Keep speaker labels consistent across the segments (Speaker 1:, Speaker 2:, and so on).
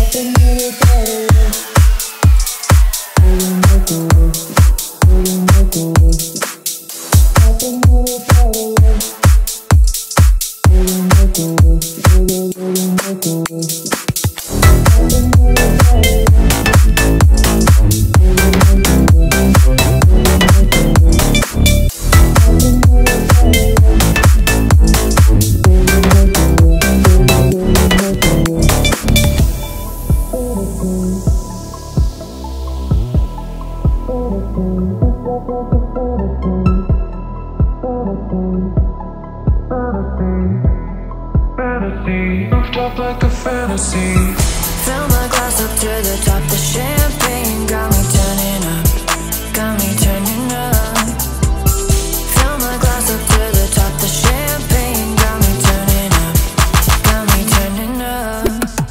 Speaker 1: Roofed up like a fantasy.
Speaker 2: Fill my glass up to the top. The champagne got me turning up. Got me turning up. Fill my glass up to the top. The champagne got me turning up. Got me turning up.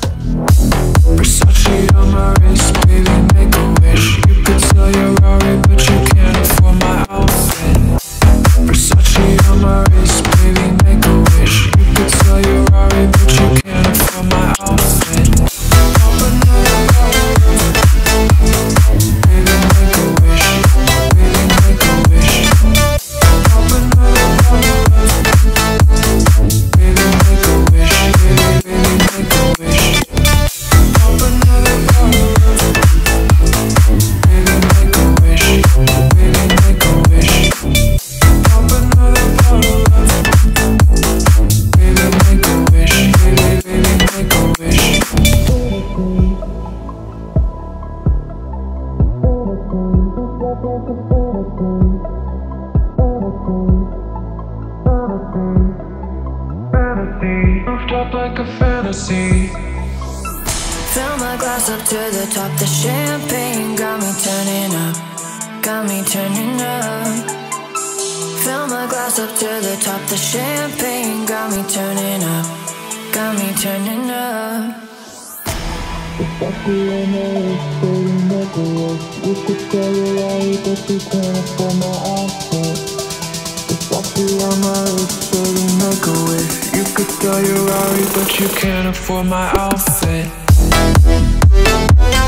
Speaker 1: Versace on my wrist, baby, make a wish. You could sell your Rari, but you can't afford my outfit. Versace on my wrist, baby, make a wish. You could sell your Rari, but you can't afford my outfit. Pop another bottle, baby, make a wish. Baby, make a wish. Pop another bottle, baby, make a wish. Baby, make a wish. Pop another bottle, baby, make a wish. Baby, make a wish. Pop another bottle, baby, make a wish. Baby, make a wish. Fantasy, roofed up like a fantasy.
Speaker 2: Fill my glass up to the top. The champagne got me turning up. Got me turning up. Fill my glass up to the top. The champagne got me turning up. Got me turning up.
Speaker 3: Versace on my wrist, baby, make a wish. You could sell your Rari, but you can't afford my outfit. Versace on my wrist, baby, make a wish.
Speaker 1: You could sell your Rari, but you can't afford my outfit.